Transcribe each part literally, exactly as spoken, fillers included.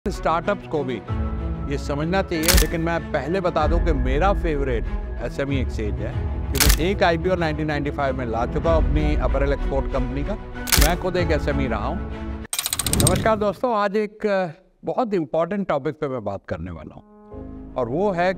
Startups को भी ये समझना चाहिए, लेकिन मैं पहले बता दूं कि मेरा फेवरेट एसएमई एक्सचेंज है, क्योंकि एक आईपीओ नाइनटीन नाइंटी फाइव में ला चुका हूं अपनी अपैरल एक्सपोर्ट कंपनी का। मैं खुद एक एसएमई रहा हूं। नमस्कार दोस्तों, आज एक बहुत इंपॉर्टेंट टॉपिक पे मैं बात करने वाला हूं, और वो है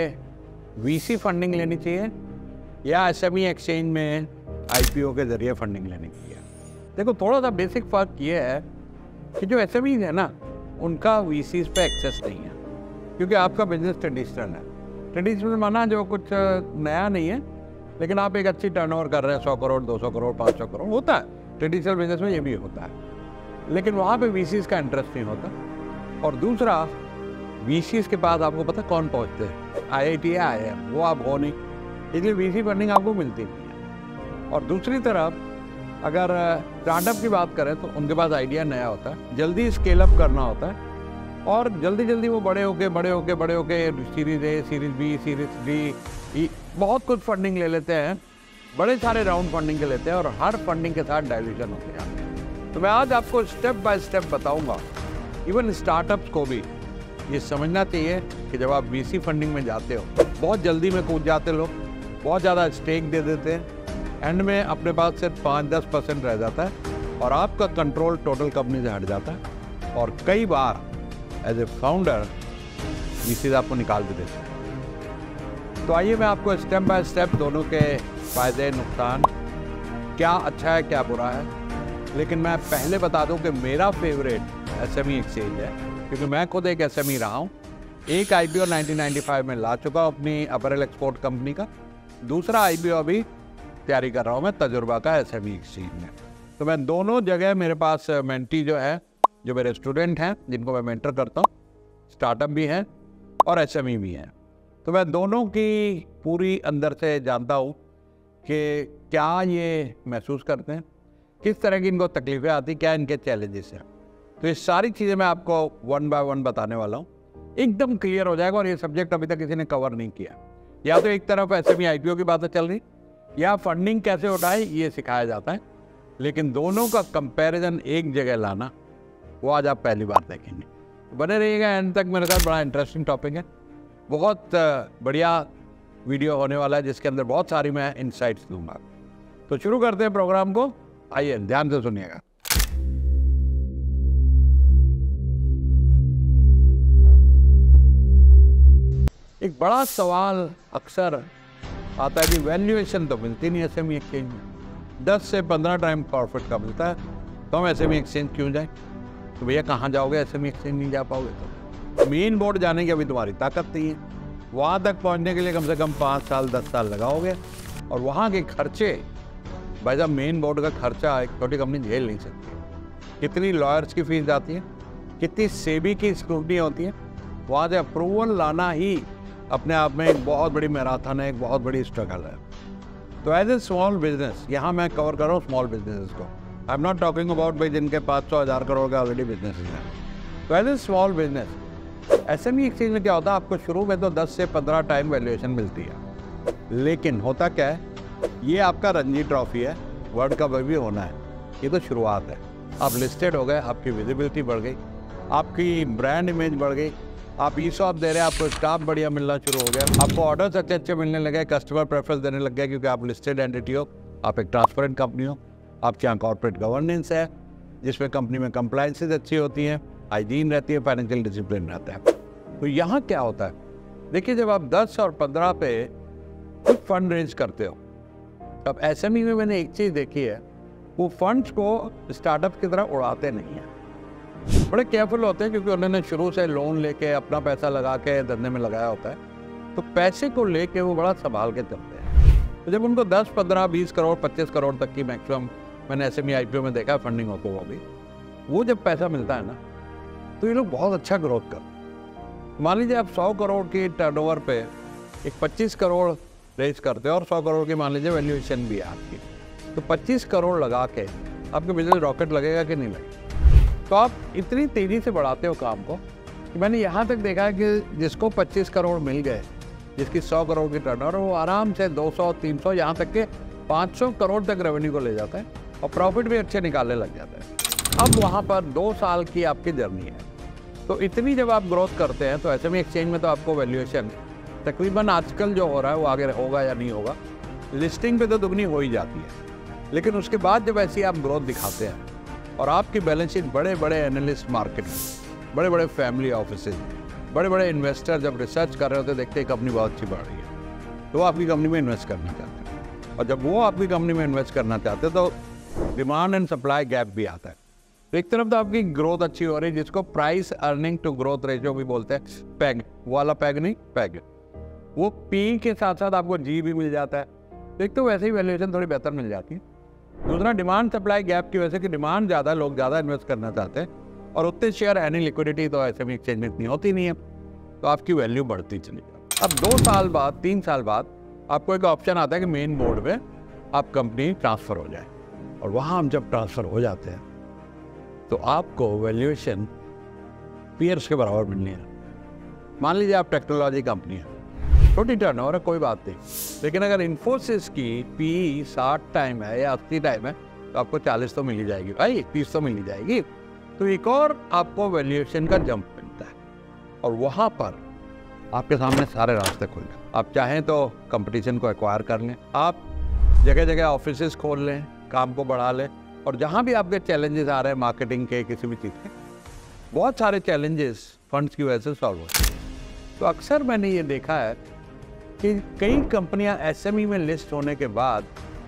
कि वीसी फंडिंग लेनी चाहिए या एसएमई एक्सचेंज में आईपीओ के जरिए फंडिंग लेनी चाहिए। देखो, थोड़ा सा बेसिक फर्क ये है कि जो एसएमई है ना, उनका वीसीज पे एक्सेस नहीं है, क्योंकि आपका बिजनेस ट्रेडिशनल है। ट्रेडिशनल माना जो कुछ नया नहीं है, लेकिन आप एक अच्छी टर्नओवर कर रहे हैं, सौ करोड़ दो सौ करोड़ पाँच सौ करोड़ होता है ट्रेडिशनल बिजनेस में, ये भी होता है, लेकिन वहाँ पे वीसीज का इंटरेस्ट नहीं होता। और दूसरा, वीसीज के पास आपको पता कौन पहुँचते हैं, आई आई टी है, आई एम, वो आप हो नहीं, इसलिए वीसी फंडिंग आपको मिलती नहीं है। और दूसरी तरफ अगर स्टार्टअप की बात करें तो उनके पास आइडिया नया होता है, जल्दी स्केल अप करना होता है, और जल्दी जल्दी वो बड़े होके बड़े होके बड़े होके series A, series B, series D, बहुत कुछ फंडिंग ले लेते हैं, बड़े सारे राउंड फंडिंग के लेते हैं, और हर फंडिंग के साथ डाइल्यूशन होते हैं। तो मैं आज आपको स्टेप बाय स्टेप बताऊंगा। इवन स्टार्टअप्स को भी ये समझना चाहिए कि जब आप वीसी फंडिंग में जाते हो, बहुत जल्दी में कूद जाते लोग, बहुत ज़्यादा स्टेक दे देते हैं, एंड में अपने पास सिर्फ पाँच दस परसेंट रह जाता है, और आपका कंट्रोल टोटल कंपनी से हट जाता है, और कई बार एज ए फाउंडर वीसीज आपको निकाल भी देते हैं। तो आइए मैं आपको स्टेप बाय स्टेप दोनों के फ़ायदे नुकसान, क्या अच्छा है क्या बुरा है, लेकिन मैं पहले बता दूं कि मेरा फेवरेट एसएमई एक्सचेंज है, क्योंकि मैं खुद एक एसएमई रहा हूँ। एक आईपीओ नाइनटीन नाइंटी फाइव में ला चुका हूँ अपनी अपैरल एक्सपोर्ट कंपनी का, दूसरा आईपीओ अभी तैयारी कर रहा हूँ मैं तजुर्बा का एसएमई एक्सचेंज में। तो मैं दोनों जगह, मेरे पास मेंटी जो है, जो मेरे स्टूडेंट हैं जिनको मैं मेंटर करता हूँ, स्टार्टअप भी हैं और एसएमई भी हैं, तो मैं दोनों की पूरी अंदर से जानता हूँ कि क्या ये महसूस करते हैं, किस तरह की इनको तकलीफ़ें आती, क्या इनके चैलेंजेस हैं। तो ये सारी चीज़ें मैं आपको वन बाय वन बताने वाला हूँ, एकदम क्लियर हो जाएगा। और ये सब्जेक्ट अभी तक किसी ने कवर नहीं किया। या तो एक तरफ एसएमई आईपीओ की बातें चल रही, या फंडिंग कैसे उठाए ये सिखाया जाता है, लेकिन दोनों का कंपैरिजन एक जगह लाना, वो आज आप पहली बार देखेंगे। बने रहिएगा एंड तक, मेरे साथ बड़ा इंटरेस्टिंग टॉपिक है, बहुत बढ़िया वीडियो होने वाला है, जिसके अंदर बहुत सारी मैं इनसाइट्स दूंगा। तो शुरू करते हैं प्रोग्राम को, आइए ध्यान से सुनिएगा। एक बड़ा सवाल अक्सर आता है कि वैल्यूएशन तो मिलती नहीं एसएमई एक्सचेंज में, दस से पंद्रह टाइम प्रॉफिट का मिलता है, तो हम एसएमई एक्सचेंज क्यों जाए? तो भैया कहाँ जाओगे, एसएमई एक्सचेंज नहीं जा पाओगे। तो मेन बोर्ड जाने की अभी तुम्हारी ताकत नहीं है, वहाँ तक पहुँचने के लिए कम से कम पाँच साल दस साल लगाओगे, और वहाँ के खर्चे, भाई साहब मेन बोर्ड का खर्चा एक छोटी कंपनी झेल नहीं सकती। कितनी लॉयर्स की फीस जाती है, कितनी सेबी की स्क्रूटनी होती है, वहाँ से अप्रूवल लाना ही अपने आप में एक बहुत बड़ी मैराथन है, एक बहुत बड़ी स्ट्रगल है। तो एज ए स्मॉल बिजनेस, यहाँ मैं कवर कर रहा हूँ स्मॉल बिजनेसेस को, I am not talking about भाई जिनके पाँच सौ हज़ार करोड़ का ऑलरेडी बिजनेस है। तो as a small business SME exchange में क्या होता है, आपको शुरू में तो दस से पंद्रह टाइम वैल्यूएशन मिलती है, लेकिन होता क्या है, ये आपका रणजी ट्रॉफी है, वर्ल्ड कप भी होना है, ये तो शुरुआत है। आप लिस्टेड हो गए, आपकी विजिबिलिटी बढ़ गई, आपकी ब्रांड इमेज बढ़ गई, आप ई शॉप दे रहे हैं, आपको स्टाफ बढ़िया मिलना शुरू हो गया, आपको ऑर्डर्स अच्छे अच्छे मिलने लगे, कस्टमर प्रेफरेंस देने लग गए, क्योंकि आप लिस्टेड एंटिटी हो, आप एक ट्रांसपेरेंट कंपनी हो, आपके यहाँ कॉर्पोरेट गवर्नेंस है, जिसमें कंपनी में कंप्लायंसेस अच्छी होती हैं, हाइजीन रहती है, फाइनेंशियल डिसिप्लिन रहता है। तो यहाँ क्या होता है, देखिए, जब आप दस और पंद्रह पे कुछ फंड रेज करते हो, अब एसएमई में मैंने एक चीज़ देखी है, वो फंड्स को स्टार्टअप की तरह उड़ाते नहीं हैं, बड़े केयरफुल होते हैं, क्योंकि उन्होंने शुरू से लोन लेके अपना पैसा लगा के धंधे में लगाया होता है, तो पैसे को लेके वो बड़ा संभाल के चलते हैं। तो जब उनको दस पंद्रह बीस करोड़ पच्चीस करोड़ तक की मैक्सिमम मैंने एसएमई आईपीओ में देखा फंडिंग होते वो भी, वो जब पैसा मिलता है ना, तो ये लोग बहुत अच्छा ग्रोथ करते। मान लीजिए आप सौ करोड़ की टर्नओवर पे एक पच्चीस करोड़ रेज करते हो, और सौ करोड़ की मान लीजिए वैल्यूएशन भी है आपकी, तो पच्चीस करोड़ लगा के आपके बिजनेस रॉकेट लगेगा कि नहीं लगेगा? तो आप इतनी तेज़ी से बढ़ाते हो काम को कि मैंने यहाँ तक देखा है कि जिसको पच्चीस करोड़ मिल गए, जिसकी सौ करोड़ की टर्नओवर, वो आराम से दो सौ तीन सौ यहाँ तक के पाँच सौ करोड़ तक रेवेन्यू को ले जाता है, और प्रॉफिट भी अच्छे निकालने लग जाता है। अब वहाँ पर दो साल की आपकी जर्नी है, तो इतनी जब आप ग्रोथ करते हैं तो एसएमई एक्सचेंज में तो आपको वैल्यूएशन तकरीबन आजकल जो हो रहा है वो आगे होगा या नहीं होगा, लिस्टिंग पे तो दुगनी हो ही जाती है। लेकिन उसके बाद जब ऐसी आप ग्रोथ दिखाते हैं और आपकी बैलेंस शीट बड़े बड़े एनालिस्ट मार्केट में, बड़े बड़े फैमिली ऑफिसेज, बड़े बड़े इन्वेस्टर जब रिसर्च कर रहे होते देखते हैं कंपनी बहुत अच्छी बढ़ रही है तो वो आपकी कंपनी में इन्वेस्ट करना चाहते हैं। और जब वो आपकी कंपनी में इन्वेस्ट करना चाहते हैं तो डिमांड एंड सप्लाई गैप भी आता है। तो एक तरफ तो आपकी ग्रोथ अच्छी हो रही है जिसको price earning to growth ratio भी बोलते हैं, पैग वाला पैग नहीं पैग, वो पी के साथ साथ आपको जी भी मिल जाता है। तो एक तो वैसे ही वैल्यूएशन थोड़ी बेहतर मिल जाती है। दूसरा डिमांड सप्लाई गैप की वजह से कि डिमांड ज़्यादा, लोग ज़्यादा इन्वेस्ट करना चाहते हैं और उतने शेयर एनी लिक्विडिटी तो एसएमई एक्सचेंज में इतनी होती नहीं है, तो आपकी वैल्यू बढ़ती चली जाती है। अब दो साल बाद, तीन साल बाद आपको एक ऑप्शन आता है कि मेन बोर्ड में आप कंपनी ट्रांसफ़र हो जाए, और वहाँ हम जब ट्रांसफ़र हो जाते हैं तो आपको वैल्यूएशन पीयर्स के बराबर मिलनी है। मान लीजिए आप टेक्नोलॉजी कंपनी है, छोटी टर्नओवर है, कोई बात नहीं, लेकिन अगर इन्फोसिस की पी साठ टाइम है या अस्सी टाइम है तो आपको चालीस तो मिल ही जाएगी भाई, तीस तो मिल ही जाएगी। तो एक और आपको वैल्यूएशन का जंप मिलता है और वहाँ पर आपके सामने सारे रास्ते खुल गए। आप चाहें तो कंपटीशन को एक्वायर कर लें, आप जगह जगह ऑफिसेज खोल लें, काम को बढ़ा लें, और जहाँ भी आपके चैलेंजेस आ रहे हैं मार्केटिंग के, किसी भी चीज़ के, बहुत सारे चैलेंजेस फंड्स की वजह से सॉल्व होते हैं। तो अक्सर मैंने ये देखा है कि कई कंपनियां एसएमई में लिस्ट होने के बाद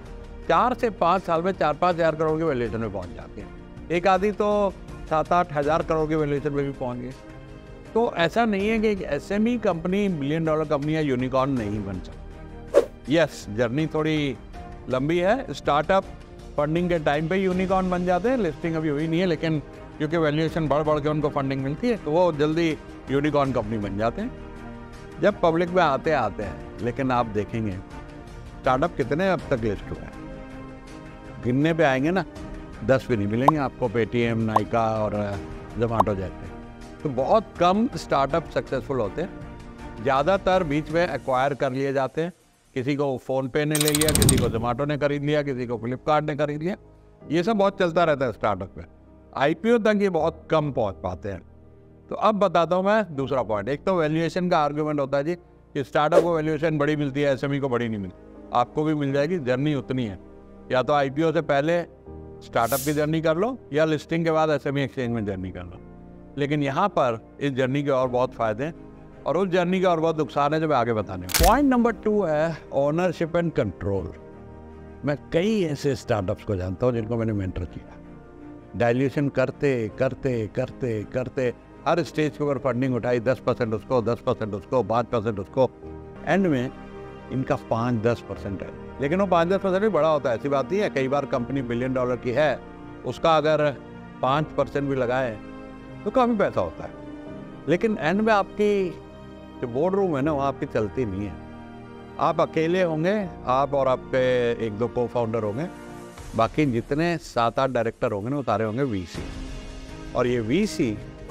चार से पाँच साल में चार पाँच हज़ार करोड़ की वैल्यूएशन में पहुंच जाती हैं। एक आधी तो सात आठ हज़ार करोड़ की वैल्यूएशन में भी पहुंच गई। तो ऐसा नहीं है कि SME company million dollar company या यूनिकॉर्न नहीं बन सकती। यस, जर्नी थोड़ी लंबी है। स्टार्टअप फंडिंग के टाइम पे यूनिकॉर्न बन जाते हैं, लिस्टिंग अभी हुई नहीं है, लेकिन क्योंकि वैल्यूएशन बढ़ बढ़ के उनको फंडिंग मिलती है तो वो जल्दी यूनिकॉर्न कंपनी बन जाते हैं जब पब्लिक में आते आते हैं। लेकिन आप देखेंगे स्टार्टअप कितने अब तक लिस्ट हुए हैं, गिनने पे आएंगे ना, दस भी नहीं मिलेंगे आपको, पेटीएम, नाइका और जोमेटो जैसे। तो बहुत कम स्टार्टअप सक्सेसफुल होते हैं, ज़्यादातर बीच में एक्वायर कर लिए जाते हैं। किसी को फ़ोन पे ने ले लिया, किसी को जोमेटो ने खरीद लिया, किसी को फ्लिपकार्ट ने खरीद लिया। ये सब बहुत चलता रहता है स्टार्टअप में। आईपीओ तक ये बहुत कम पहुंच पाते हैं। तो अब बताता हूँ मैं दूसरा पॉइंट। एक तो वैल्यूएशन का आर्गूमेंट होता है जी कि स्टार्टअप को वैल्यूएशन बड़ी मिलती है, एसएमई को बड़ी नहीं मिलती। आपको भी मिल जाएगी, जर्नी उतनी है। या तो आईपीओ से पहले स्टार्टअप की जर्नी कर लो या लिस्टिंग के बाद एसएमई एक्सचेंज में जर्नी कर लो। लेकिन यहाँ पर इस जर्नी के और बहुत फ़ायदे हैं और उस जर्नी के और बहुत नुकसान है जो मैं आगे बताने। पॉइंट नंबर टू है ओनरशिप एंड कंट्रोल। मैं कई ऐसे स्टार्टअप्स को जानता हूँ जिनको मैंने मेंटर किया, डाइल्यूशन करते करते करते करते हर स्टेज के ऊपर फंडिंग उठाई, दस परसेंट उसको, दस परसेंट उसको, पाँच परसेंट उसको, एंड में इनका पाँच दस परसेंट है। लेकिन वो पाँच दस परसेंट भी बड़ा होता है, ऐसी बात नहीं है। कई बार कंपनी बिलियन डॉलर की है, उसका अगर पाँच परसेंट भी लगाए तो काफ़ी पैसा होता है। लेकिन एंड में आपकी जो बोर्ड रूम है ना, वो आपकी चलती नहीं है। आप अकेले होंगे, आप और आपके एक दो को फाउंडर होंगे, बाकी जितने सात आठ डायरेक्टर होंगे ना वो सारे होंगे वीसी। और ये वीसी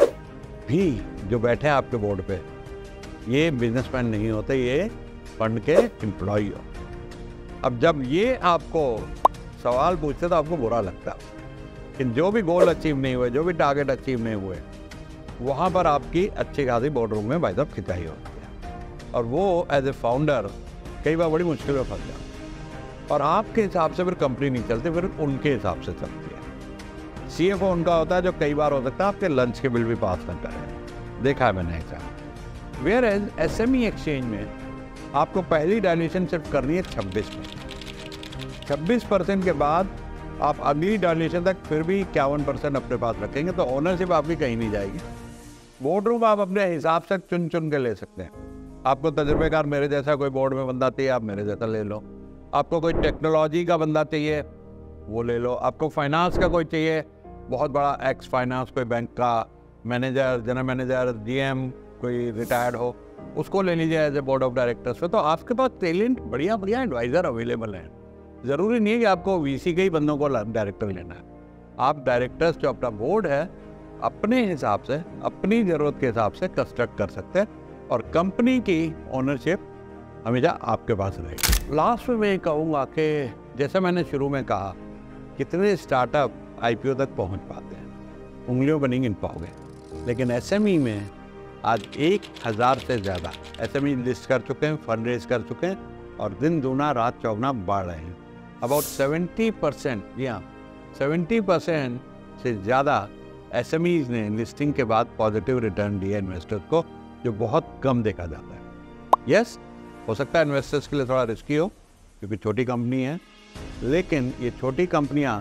भी जो बैठे हैं आपके बोर्ड पे, ये बिजनेसमैन नहीं होते, ये फंड के एम्प्लॉई हो। अब जब ये आपको सवाल पूछते तो आपको बुरा लगता है कि जो भी गोल अचीव नहीं हुए, जो भी टारगेट अचीव नहीं हुए, वहाँ पर आपकी अच्छी खासी बोर्ड रूम में भाई साहब खिंचाई होती है और वो एज ए फाउंडर कई बार बड़ी मुश्किल में फंस जाते हैं। और आपके हिसाब से फिर कंपनी नहीं चलती, फिर उनके हिसाब से चलती है। सीएफओ उनका होता है जो कई बार हो सकता है आपके लंच के बिल भी पास न करें, देखा है मैंने ऐसा। वेयर एज एसएमई एक्सचेंज में आपको पहली डायल्यूशन सिर्फ करनी है छब्बीस परसेंट। छब्बीस परसेंट के बाद आप अगली डायल्यूशन तक फिर भी इक्यावन परसेंट अपने पास रखेंगे, तो ओनरशिप आपकी कहीं नहीं जाएगी। बोर्ड रूम आप अपने हिसाब से चुन चुन के ले सकते हैं। आपको तजुर्बेकार मेरे जैसा कोई बोर्ड में बंदा चाहिए, आप मेरे जैसा ले लो। आपको कोई टेक्नोलॉजी का बंदा चाहिए, वो ले लो। आपको फाइनेंस का कोई चाहिए, बहुत बड़ा एक्स फाइनेंस कोई बैंक का मैनेजर, जनरल मैनेजर, जीएम कोई रिटायर्ड हो, उसको ले लीजिए as a board of directors पे। तो आपके पास टैलेंट बढ़िया बढ़िया एडवाइज़र अवेलेबल हैं। ज़रूरी नहीं है कि आपको वीसी के ही बंदों को डायरेक्टर लेना है। आप डायरेक्टर्स जो अपना बोर्ड है अपने हिसाब से, अपनी ज़रूरत के हिसाब से कंस्ट्रक्ट कर सकते हैं और कंपनी की ओनरशिप हमेशा आपके पास रहेगी। लास्ट में मैं कहूँगा कि जैसे मैंने शुरू में कहा, कितने स्टार्टअप आईपीओ तक पहुँच पाते हैं, उंगलियों पर नहीं गिन पाओगे। लेकिन एसएमई में आज एक हज़ार से ज़्यादा एसएमई लिस्ट कर चुके हैं, फंड रेज कर चुके हैं और दिन दूना रात चौगुना बढ़ रहे हैं। अबाउट सेवेंटी परसेंट, जी हाँ सेवेंटी परसेंट से ज़्यादा एसएमईज ने लिस्टिंग के बाद पॉजिटिव रिटर्न दिया इन्वेस्टर्स को, जो बहुत कम देखा जाता है। यस, हो सकता है इन्वेस्टर्स के लिए थोड़ा रिस्की हो क्योंकि छोटी कंपनी है, लेकिन ये छोटी कंपनियां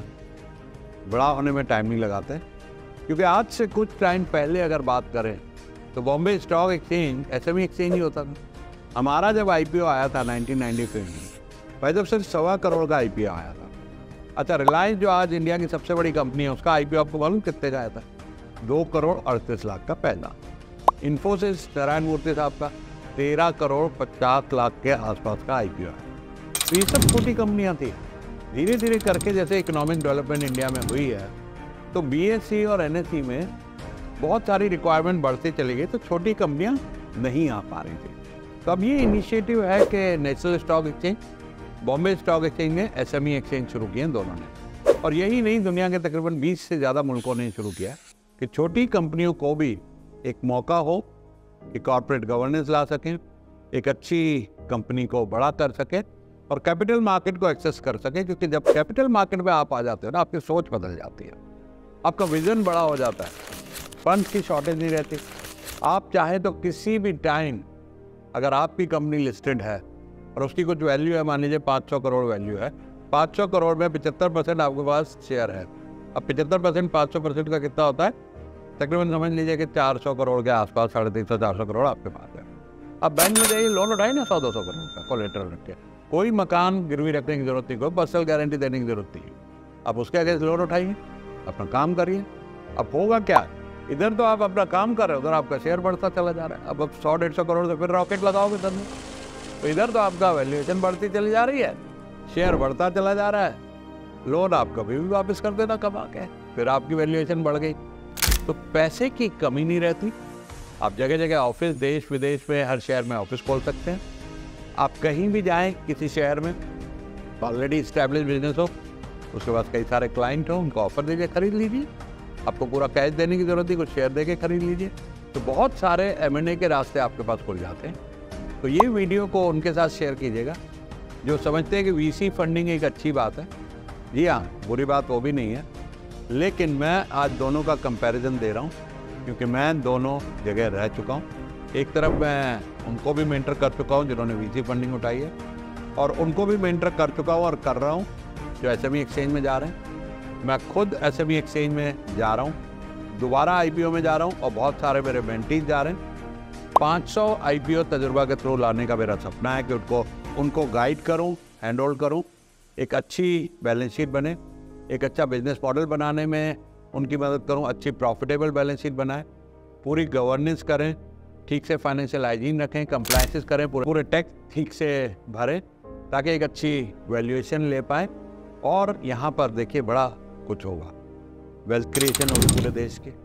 बड़ा होने में टाइम नहीं लगाते, क्योंकि आज से कुछ टाइम पहले अगर बात करें तो Bombay stock exchange SME exchange ही होता था। हमारा जब आईपीओ आया था नाइनटीन नाइंटी फाइव में, भाई जब सिर्फ सवा करोड़ का आईपीओ आया था। अच्छा, रिलायंस जो आज इंडिया की सबसे बड़ी कंपनी है, उसका आईपीओ आपको मालूम कितने का आया था? दो करोड़ अड़तीस लाख का पहला। इन्फोसिस नारायण मूर्ति साहब का तेरह करोड़ पचास लाख के आसपास का आईपीओ है। तो ये सब छोटी कंपनियां थी। धीरे धीरे करके जैसे इकोनॉमिक डेवलपमेंट इंडिया में हुई है, तो बीएसई और एनएसई में बहुत सारी रिक्वायरमेंट बढ़ती चली गई, तो छोटी कंपनियां नहीं आ पा रही थी। तो अब ये इनिशिएटिव है कि national stock exchange, Bombay stock exchange ने एसएमई एक्सचेंज शुरू किए हैं दोनों ने। और यही नहीं, दुनिया के तकरीबन बीस से ज़्यादा मुल्कों ने शुरू किया कि छोटी कंपनियों को भी एक मौका हो कि कॉर्पोरेट गवर्नेंस ला सकें, एक अच्छी कंपनी को बड़ा कर सकें और कैपिटल मार्केट को एक्सेस कर सकें। क्योंकि जब कैपिटल मार्केट में आप आ जाते हो ना, आपकी सोच बदल जाती है, आपका विजन बड़ा हो जाता है, फंड की शॉर्टेज नहीं रहती। आप चाहें तो किसी भी टाइम, अगर आपकी कंपनी लिस्टेड है और उसकी कुछ वैल्यू है, मान लीजिए पाँच सौ करोड़ वैल्यू है, पाँच सौ करोड़ में पचहत्तर परसेंट आपके पास शेयर है। अब पचहत्तर परसेंट पाँच सौ परसेंट का कितना होता है? तकरीबन समझ लीजिए कि चार सौ करोड़ के आसपास, साढ़े तीन सौ चार सौ करोड़ आपके पास है। अब बैंक में जाइए, लोन उठाइए ना, सौ दो सौ करोड़ का कोलेटरल रख के। कोई मकान गिरवी रखने की जरूरत नहीं, कोई पर्सनल गारंटी देने की जरूरत नहीं। अब उसके अगेंस्ट लोन उठाइए, अपना काम करिए। अब होगा क्या? इधर तो आप अपना काम कर रहे हो, उधर आपका शेयर बढ़ता चला जा रहा है। अब अब सौ डेढ़ सौ करोड़ से फिर रॉकेट लगाओगे इधर में, तो इधर तो आपका वैल्यूएशन बढ़ती चली जा रही है, शेयर बढ़ता चला जा रहा है, लोन आप कभी भी वापस कर देना कमा के, फिर आपकी वैल्यूएशन बढ़ गई। तो पैसे की कमी नहीं रहती। आप जगह जगह ऑफिस, देश विदेश में हर शहर में ऑफिस खोल सकते हैं। आप कहीं भी जाएं किसी शहर में, ऑलरेडी इस्टेब्लिश बिजनेस हो, उसके पास कई सारे क्लाइंट हो, उनको ऑफर दीजिए, खरीद लीजिए। आपको पूरा कैश देने की जरूरत नहीं, कुछ शेयर दे के खरीद लीजिए। तो बहुत सारे एम एंड ए के रास्ते आपके पास खुल जाते हैं। तो ये वीडियो को उनके साथ शेयर कीजिएगा जो समझते हैं कि वीसी फंडिंग एक अच्छी बात है। जी हाँ, बुरी बात वो भी नहीं है, लेकिन मैं आज दोनों का कंपैरिजन दे रहा हूँ क्योंकि मैं दोनों जगह रह चुका हूँ। एक तरफ मैं उनको भी मेंटर कर चुका हूँ जिन्होंने वीसी फंडिंग उठाई है, और उनको भी मेंटर कर चुका हूँ और कर रहा हूँ जो एसएमई एक्सचेंज में जा रहे हैं। मैं खुद एसएमई एक्सचेंज में जा रहा हूँ, दोबारा आईपीओ में जा रहा हूँ, और बहुत सारे मेरे मेंटीज जा रहे हैं। पाँच सौ आईपीओ तजुर्बा के थ्रू लाने का मेरा सपना है कि उनको उनको गाइड करूँ, हैंड होल्ड करूँ, एक अच्छी बैलेंस शीट बने, एक अच्छा बिजनेस मॉडल बनाने में उनकी मदद करूं, अच्छी प्रॉफिटेबल बैलेंस शीट बनाएं, पूरी गवर्नेंस करें, ठीक से फाइनेंशियल हाइजीन रखें, कंप्लायंसेस करें, पूरे पूरे टैक्स ठीक से भरें ताकि एक अच्छी वैल्यूएशन ले पाएँ। और यहाँ पर देखिए बड़ा कुछ होगा, वेल्थ क्रिएशन होगी पूरे देश की।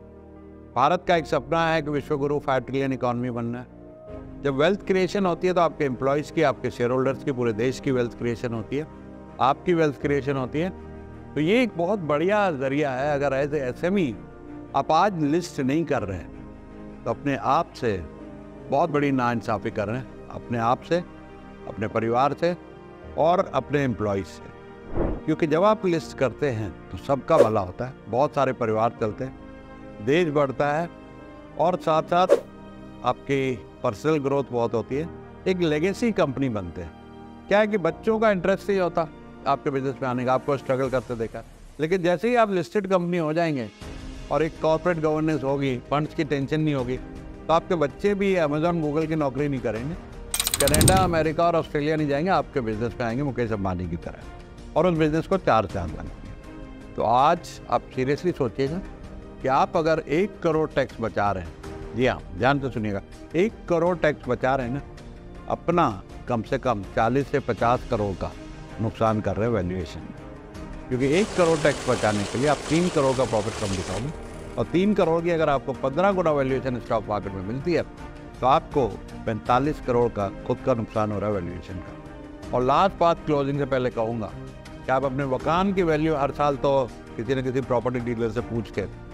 भारत का एक सपना है कि विश्वगुरु फाइव ट्रिलियन इकॉनमी बनना है। जब वेल्थ क्रिएशन होती है तो आपके एम्प्लॉयज़ की, आपके शेयर होल्डर्स की, पूरे देश की वेल्थ क्रिएशन होती है, आपकी वेल्थ क्रिएशन होती है। तो ये एक बहुत बढ़िया जरिया है। अगर एज ए एसएमई आप आज लिस्ट नहीं कर रहे हैं तो अपने आप से बहुत बड़ी नाइंसाफ़ी कर रहे हैं, अपने आप से, अपने परिवार से और अपने एम्प्लॉयज़ से। क्योंकि जब आप लिस्ट करते हैं तो सबका भला होता है, बहुत सारे परिवार चलते हैं, देश बढ़ता है और साथ साथ आपकी पर्सनल ग्रोथ बहुत होती है, एक लेगेसी कंपनी बनते हैं। क्या है कि बच्चों का इंटरेस्ट ही होता आपके बिजनेस में आने का, आपको स्ट्रगल करते देखा। लेकिन जैसे ही आप लिस्टेड कंपनी हो जाएंगे और एक कॉर्पोरेट गवर्नेंस होगी, फंड्स की टेंशन नहीं होगी, तो आपके बच्चे भी अमेजॉन गूगल की नौकरी नहीं करेंगे, कनाडा, अमेरिका और ऑस्ट्रेलिया नहीं जाएंगे, आपके बिजनेस में आएंगे मुकेश अंबानी की तरह, और उस बिजनेस को चार चांद बनाएंगे। तो आज आप सीरियसली सोचिएगा कि आप अगर एक करोड़ टैक्स बचा रहे हैं, जी हाँ ध्यान से सुनिएगा, एक करोड़ टैक्स बचा रहे हैं ना, अपना कम से कम चालीस से पचास करोड़ का नुकसान कर रहे हैं वैल्यूएशन में। क्योंकि एक करोड़ टैक्स बचाने के लिए आप तीन करोड़ का प्रॉफिट कम दिखाओगे, और तीन करोड़ की अगर आपको पंद्रह गुना वैल्यूएशन स्टॉक मार्केट में मिलती है तो आपको पैंतालीस करोड़ का खुद का नुकसान हो रहा है वैल्यूएशन का। और लास्ट बात क्लोजिंग से पहले कहूँगा कि आप अपने मकान की वैल्यू हर साल तो किसी न किसी प्रॉपर्टी डीलर से पूछ के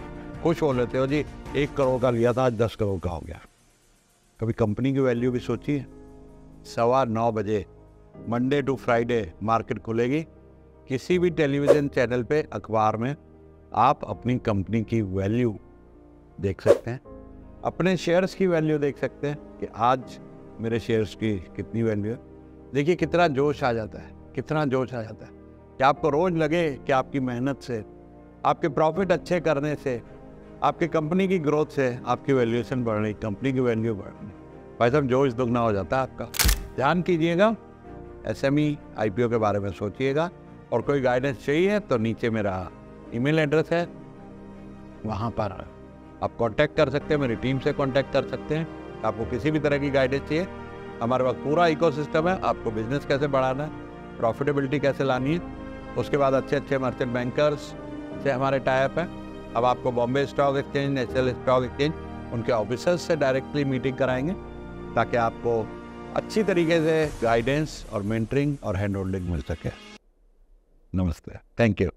खुश हो लेते हो जी, एक करोड़ का लिया था आज दस करोड़ का हो गया। कभी कंपनी की वैल्यू भी सोचिए। सवा नौ बजे मंडे टू फ्राइडे मार्केट खुलेगी। किसी भी टेलीविज़न चैनल पे, अखबार में आप अपनी कंपनी की वैल्यू देख सकते हैं, अपने शेयर्स की वैल्यू देख सकते हैं कि आज मेरे शेयर्स की कितनी वैल्यू है। देखिए कितना जोश आ जाता है, कितना जोश आ जाता है कि आपको रोज़ लगे कि आपकी मेहनत से, आपके प्रॉफिट अच्छे करने से, आपकी कंपनी की ग्रोथ से आपकी वैल्यूएशन बढ़ रही, कंपनी की वैल्यू बढ़ रही। भाई साहब जोश दुगना हो जाता है आपका। ध्यान कीजिएगा, एसएमई आईपीओ के बारे में सोचिएगा, और कोई गाइडेंस चाहिए तो नीचे मेरा ईमेल एड्रेस है, वहाँ पर आप कांटेक्ट कर सकते हैं, मेरी टीम से कांटेक्ट कर सकते हैं। आपको किसी भी तरह की गाइडेंस चाहिए, हमारे पास पूरा इकोसिस्टम है। आपको बिजनेस कैसे बढ़ाना है, प्रॉफिटेबिलिटी कैसे लानी है, उसके बाद अच्छे अच्छे मर्चेंट बैंकर्स से हमारे टाइप है। अब आपको Bombay stock exchange, national stock exchange, उनके ऑफिसर्स से डायरेक्टली मीटिंग कराएंगे ताकि आपको अच्छी तरीके से गाइडेंस और मेंटरिंग और हैंड होल्डिंग मिल सके। नमस्ते, थैंक यू।